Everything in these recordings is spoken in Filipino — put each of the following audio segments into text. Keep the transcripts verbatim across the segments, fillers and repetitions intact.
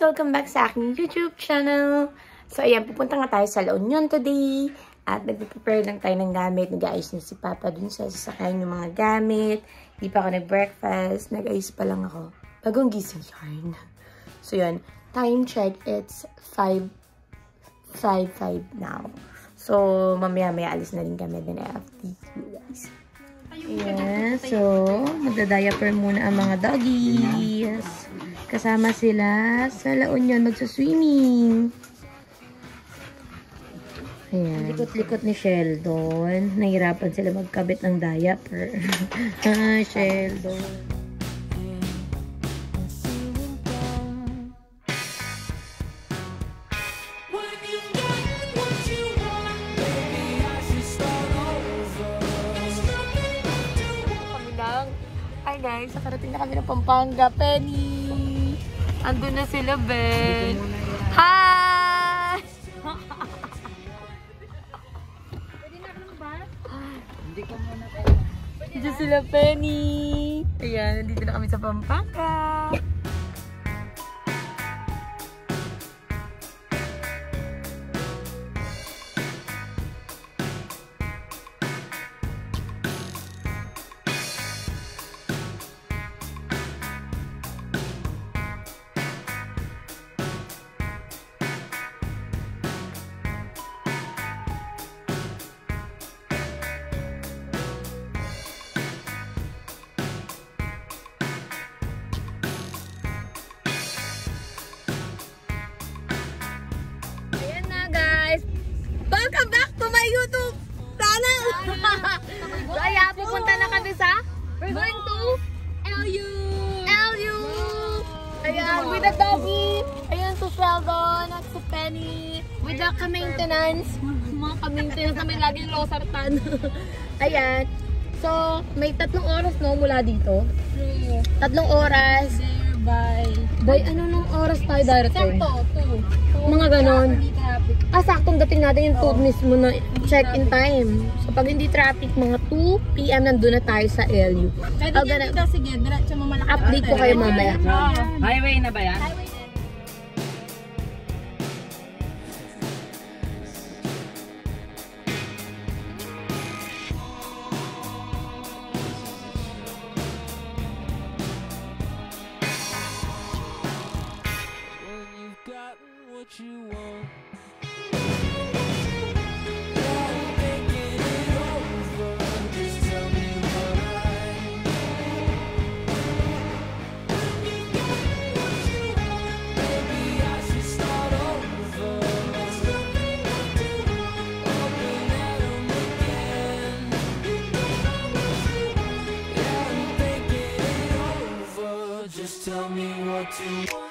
Welcome back sa aking YouTube channel. So, ayan, pupunta nga tayo sa La Union today. At nag-prepare lang tayo ng gamit. Nag-aayos na si Papa dun sa sasakayan yung mga gamit. Hindi pa ako nag-breakfast. Nag-aayos pa lang ako. Bagong gising yarn. So, yun. Time check, it's five five now. So, mamaya-maya alis na rin kami din after you guys. Ayan. So, magda-diaper muna ang mga doggies. Kasama sila sa La Union magsuswimming. Ayan. Likot-likot ni Sheldon. Nahirapan sila magkabit ng diaper. Ah, Sheldon. Kami lang. Hi guys, nakarating na kami ng Pampanga. Penny! Andun na sila, Ben. Hi! Pwede na lang ba? Hindi ko muna kayo. Dito sila, Penny. Ayan, nandito na kami sa Pampanga. Welcome back to my YouTube channel! So, ayan, pupunta na kami sa we're going to L U! L U! Ayan, with the doggy. Ayan, si Sheldon at si Penny. With the ka-maintenance. Mga ka-maintenance na may laging losartan. Ayan. So, may tatlong oras, no, mula dito. Tatlong oras. By, by ano nung oras tayo darating? Sakto, two. Mga ganon. Ah, saktong dating natin yung two mismo na check-in time. So, pag hindi traffic, mga two P M nandun na tayo sa L U. Pwede oh, dito, sige, diretso mo malaki. Update ko kayo mamaya. Highway na ba yan? Highway na. Tell me what you want.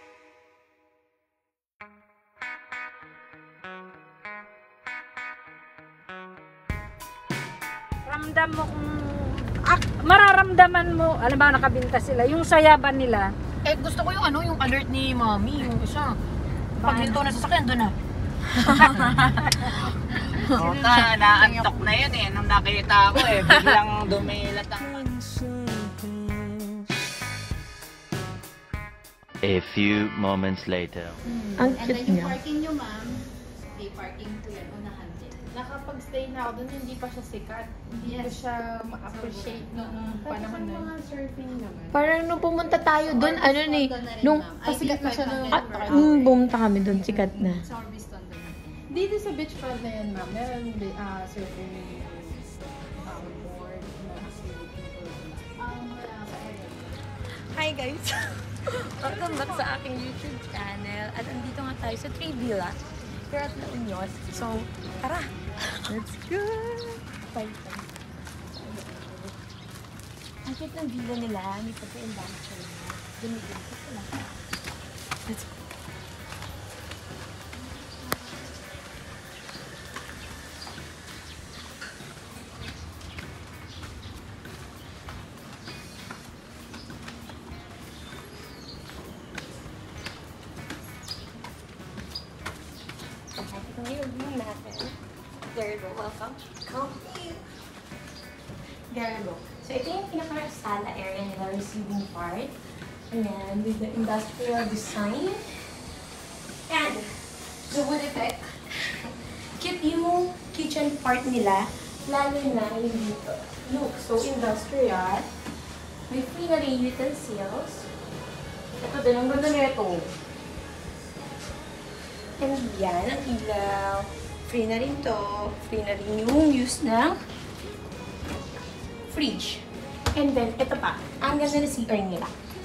Ramdam mo kung ah, mararamdaman mo, alam ba nakabinta sila, yung sayaban nila. Eh, gusto ko yung ano, yung alert ni Mommy, yung isa. Pag hinto na sasakyan, doon na. Oo, ta, naantok na yun eh. Nung nakita ko eh, biglang dumilat ang... A few moments later. Hmm. Ang cute niya. And then yung parking nyo, ma'am, day parking po yan, unahan din. Nakapag-stay na ako doon, hindi pa siya sikat. Hindi Yes. ko siya ma-appreciate noong panahon na mga surfing naman. Parang nung pumunta tayo doon, ano ni, Doon na rin, nung, ma'am. Ah, sikat na siya nung- five ah, hundred mm, pumunta kami doon, sikat na. Service doon doon natin. Dito sa beachfront na yan, ma'am, meron uh, surfing um, board na activity po. Um, wala pa. Hi guys! Welcome back sa aking YouTube channel. At andito nga tayo sa Tree Villa. Here at La Union. So, tara! Let's go! Bye, bye. Ang cute ng villa nila. May pati yung bancho nila. Dumi-dumi sila. Let's go! Ito yung room natin. There you go. Welcome. Come here. There you go. So, ito yung pinaka-sala area nila, receiving part. And then, with the industrial design. And, the wood effect. Cute yung kitchen part nila. Lalo na yung dito. Look, so industrial. May free na rin utensils. Ito din, ang ganda nito. And yan, ang ilaw. Free na rin to. Free na rin yung use ng fridge. And then, ito pa. Ang ganda na C R nila.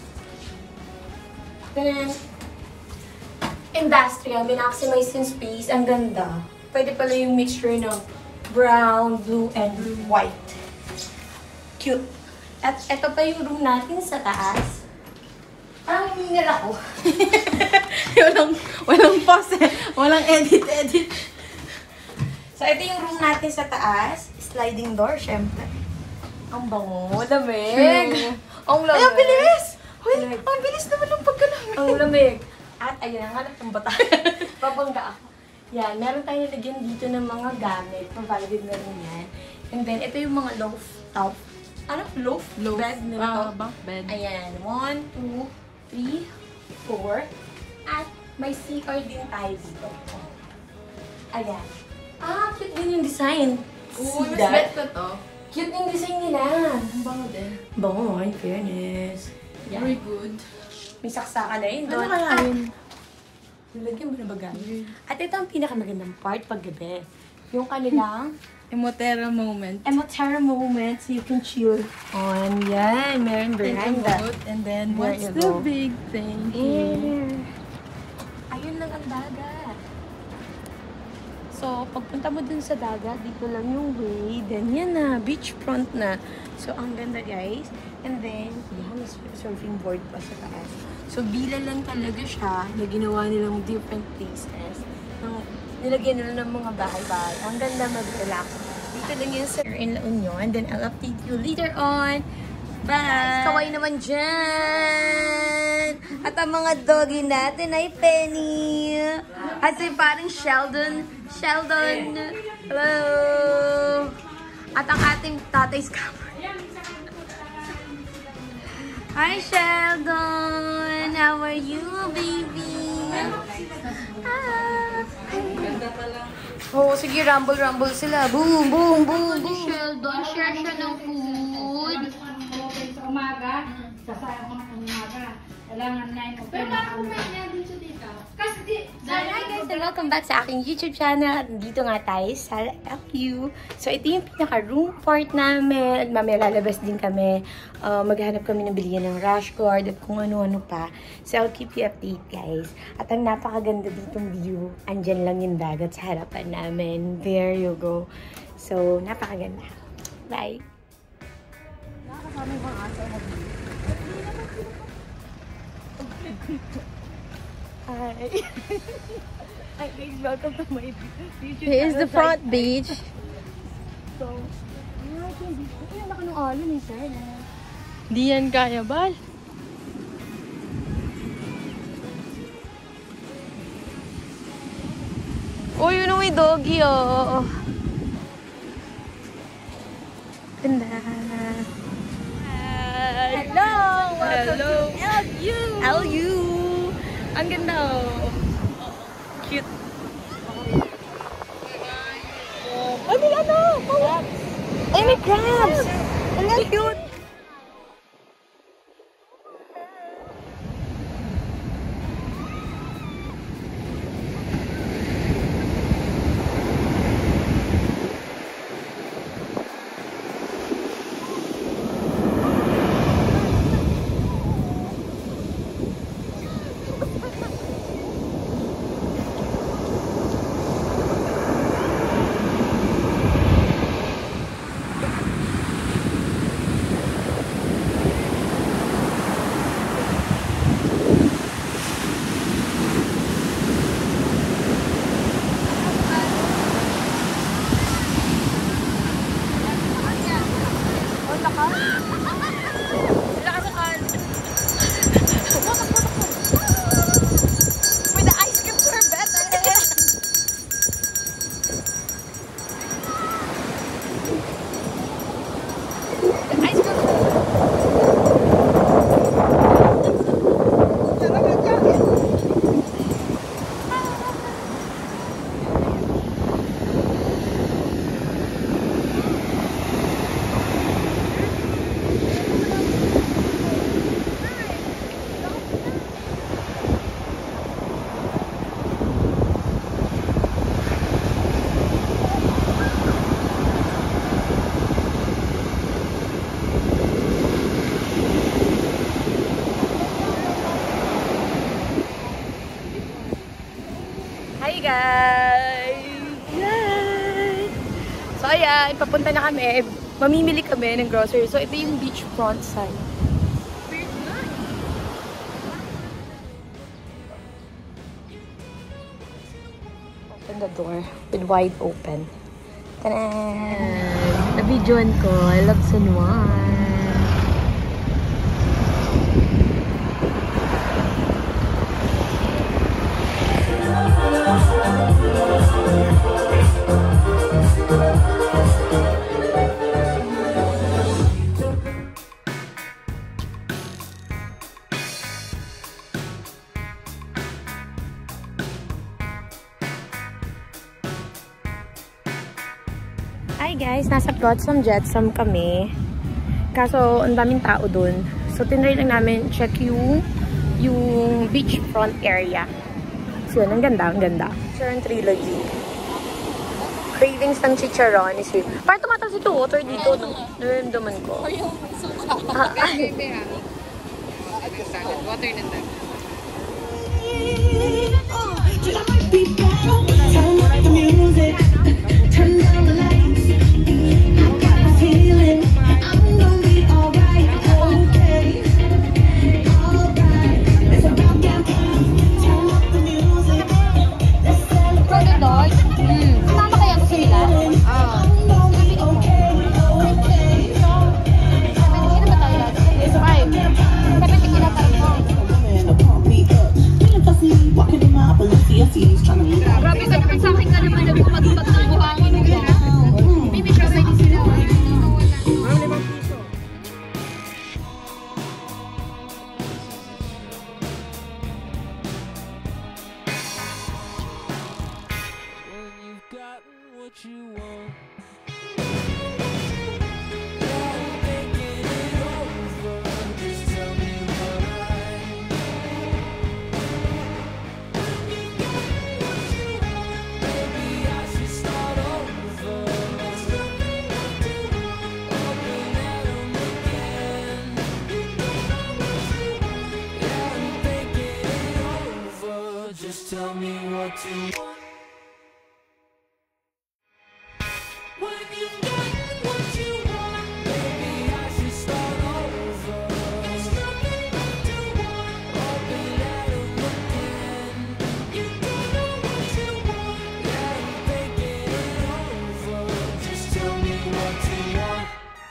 Then, industrial. Min-maximize yung space. Ang ganda. Pwede pala yung mixture ng brown, blue, and white. Cute. At ito pa yung room natin sa taas. Ang nila ko. walang, walang pause eh. Walang edit, edit. So, ito yung room natin sa taas. Sliding door, syempre. Ang bango. Lamig. Ang lamig. Ay, ang bilis! Hoy, ang bilis naman ng pagkalamig. Ang lamig. At ayun ang hanap ng bata. Babangga ako. Yan, meron tayo nilagyan dito ng mga gamit. Provided na rin yan. And then, ito yung mga loft top. Ano? Loft? Loaf. Bed na Ah, to. bunk bed. Ayan. One, two, three, four. At may C R din tayo dito. Ayan. Ah, cute din yung design. Oo, See mas that? bet ko to. Cute yung design nila. Ang bango din. Bango, in fairness. Yan. Very good. May saksakan na rin Ano doon. kaya At, yun? nilagyan mo na ba gamit? At ito ang pinakamagandang part paggabi. Yung kanilang Emotera moment. Emotera moment so you can chill on. Yan, meron veranda. Remote, and then, There what's you the go. big thing Here. here? Ayun lang ang dagat. So, pagpunta mo dun sa dagat, dito lang yung way. Then, yan na, beachfront na. So, ang ganda, guys. And then, yan, may surfing board pa sa taas. So, bila lang talaga siya na ginawa nilang different places. Nang, nilagyan nila ng mga bahay-bahay. Ang ganda mag-relax. Dito lang yan sa in La Union. Then, I'll update you later on. Bye! Kaway naman dyan! At ang mga doggy natin ay Penny! At si parang Sheldon. Sheldon! Hello! At ang ating tatay's camera. Hi, Sheldon! How are you, baby? Ah! Oh, sige, rumble-rumble sila. Boom, boom, boom, boom. Sheldon, share siya ng food. Sa umaga, sasayang ko ng umaga. Kailangan nine o ten. Pero parang kumain na dito dito. Kasi di, Hi guys, and welcome back sa aking YouTube channel. At dito nga tayo sa L U. So, ito yung pinaka-room part namin. At mamaya lalabas din kami. Uh, maghanap kami ng bilihan ng rash guard at kung ano-ano pa. So, I'll keep you update, guys. At ang napakaganda ditong view. Andyan lang yung dagat sa harapan namin. There you go. So, napakaganda. Bye! Nakakasama yung mga asa mo. Hi! Hi guys, welcome to my YouTube. Here is the front beach. So, ah, ito yung beach. Ito yung laki ng alon eh, sir. Di yan kaya, Bal. Oh, yun ang may doggy, oh. Ganda. Hello! Hello! L U! L U! Ang ganda, oh. Cute. Ay, may ano! Ay, may crabs! Ang cute! guys! Yay! So ayan, papunta na kami. Mamimili kami ng grocery. So ito yung beachfront side. Open the door with wide open. Ta-da! Na-videoan ko. I love San Juan. Hi guys, nasa Plotsam Jetsam kami. Kaso, ang daming tao dun. So, tinry lang namin check yung yung beachfront area. So, yun, ang ganda, ang ganda. Chicharon Trilogy. Cravings ng chicharon is here. Parang tumataas ito, water dito. Naramdaman ko. Or yung suka. Baby ha. Water na tayo. Turn down the lights. I got a feeling I'm gonna be alright. Okay, alright. It's about damn time. Turn up the music. Let's celebrate. Dogs? Hmm. Sumama kaya ko sila? Ah. I'm gonna be okay, okay. Seventeen na ba tayo lahat? Five. Seventeen kila tayo mo. Pump me up. Walking in my Balenciennes, trying to move. Grabe ka naman sa akin ka naman nagpapagpag ng buhangin mo ba? Baby, try din sila. When you've gotten what you want. Just tell me what you want. When you've got what you want, maybe I should start over. There's nothing left to want, open at 'em again. You don't know what you want, yeah, I'm thinking it over. Just tell me what you want.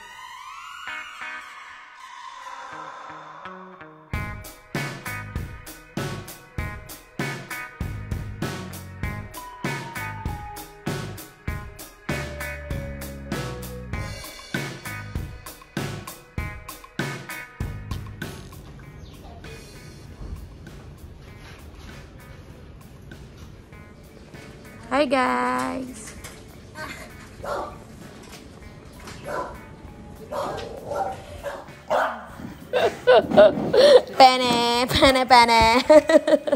Hi guys! Pene! Pene! Pene!